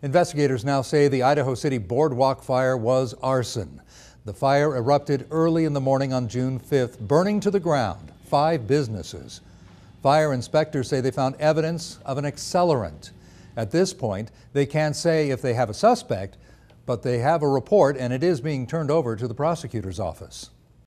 Investigators now say the Idaho City boardwalk fire was arson. The fire erupted early in the morning on June 5th, burning to the ground 5 businesses. Fire inspectors say they found evidence of an accelerant. At this point, they can't say if they have a suspect, but they have a report and it is being turned over to the prosecutor's office.